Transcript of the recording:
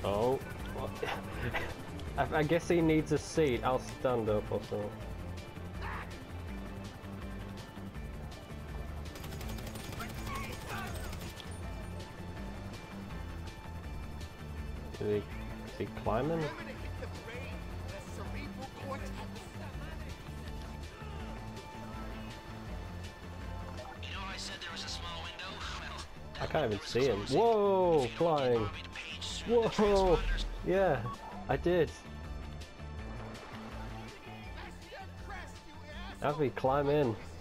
Oh. I guess he needs a seat. I'll stand up or something. Is he climbing? I can't even see him. Whoa! Flying! Whoa! Yeah, I did. Have me climb in.